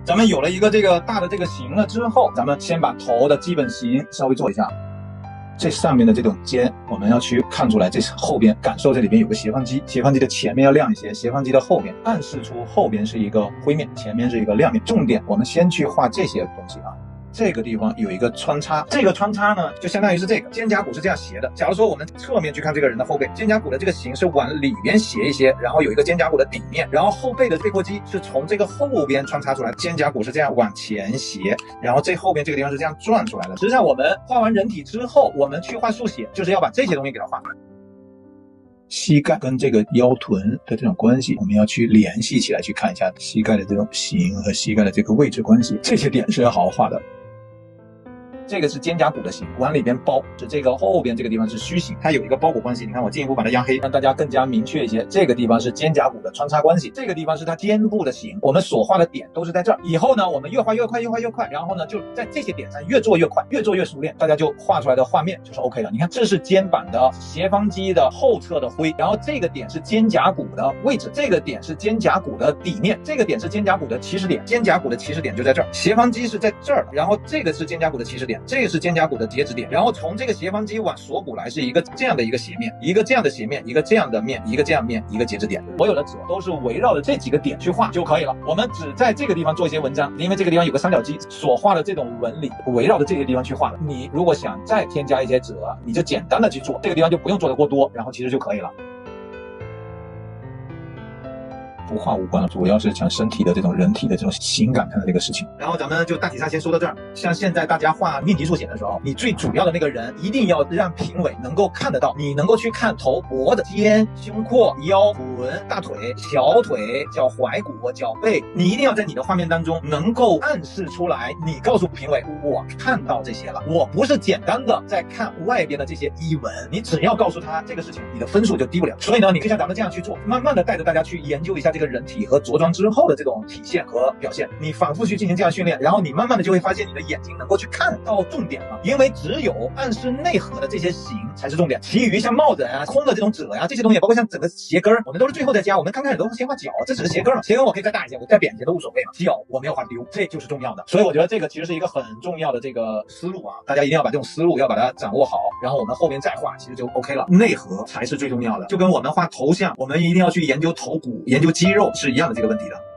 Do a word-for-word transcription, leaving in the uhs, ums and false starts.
咱们有了一个这个大的这个形了之后，咱们先把头的基本形稍微做一下。这上面的这种尖，我们要去看出来，这后边感受这里边有个斜方肌，斜方肌的前面要亮一些，斜方肌的后边暗示出后边是一个灰面，前面是一个亮面。重点我们先去画这些东西啊。这个地方有一个穿插，这个穿插呢，就相当于是这个肩胛骨是这样斜的。假如说我们侧面去看这个人的后背，肩胛骨的这个形是往里边斜一些，然后有一个肩胛骨的顶面，然后后背的背阔肌是从这个后边穿插出来，肩胛骨是这样往前斜，然后这后边这个地方是这样转出来的。实际上我们画完人体之后，我们去画速写，就是要把这些东西给它画出来。膝盖跟这个腰臀的这种关系，我们要去联系起来，去看一下膝盖的这种形和膝盖的这个位置关系，这些点是要好好画的。这个是肩胛骨的形，往里边包，是这个后边这个地方是虚形，它有一个包裹关系。你看我进一步把它压黑，让大家更加明确一些。这个地方是肩胛骨的穿插关系，这个地方是它肩部的形。我们所画的点都是在这儿。以后呢，我们越画越快，越画越快，然后呢，就在这些点上越做越快，越做越熟练，大家就画出来的画面就是 OK 了。你看，这是肩膀的斜方肌的后侧的灰，然后这个点是肩胛骨的位置，这个点是肩胛骨的底面，这个点是肩胛骨的起始点，肩胛骨的起始点就在这儿，斜方肌是在这儿，然后这个是肩胛骨的起始点。这个是肩胛骨的截止点，然后从这个斜方肌往锁骨来是一个这样的一个斜面，一个这样的斜面，一个这样的面，一个这样面，一个截止点。所有的褶都是围绕着这几个点去画就可以了。我们只在这个地方做一些文章，因为这个地方有个三角肌，所画的这种纹理围绕着这些地方去画的。你如果想再添加一些褶，你就简单的去做，这个地方就不用做的过多，然后其实就可以了。不画五官了，主要是讲身体的这种人体的这种情感上的这个事情。然后咱们就大体上先说到这儿。像现在大家画命题速写的时候，你最主要的那个人一定要让评委能够看得到，你能够去看头、脖子、肩、胸廓、腰、臀、大腿、小腿、脚踝骨、脚背，你一定要在你的画面当中能够暗示出来，你告诉评委，我看到这些了，我不是简单的在看外边的这些衣纹。你只要告诉他这个事情，你的分数就低不了。所以呢，你可以像咱们这样去做，慢慢的带着大家去研究一下这个人体和着装之后的这种体现和表现，你反复去进行这样训练，然后你慢慢的就会发现你的眼睛能够去看到重点了。因为只有暗示内核的这些形才是重点，其余像帽子啊、空的这种褶呀、这些东西，包括像整个鞋跟我们都是最后再加。我们刚开始都是先画脚，这只是鞋跟嘛，鞋跟我可以再大一些，我再扁一些都无所谓嘛。脚我没有画丢，这就是重要的。所以我觉得这个其实是一个很重要的这个思路啊，大家一定要把这种思路要把它掌握好，然后我们后面再画其实就 OK 了。内核才是最重要的，就跟我们画头像，我们一定要去研究头骨、研究肌肉是一样的这个问题的。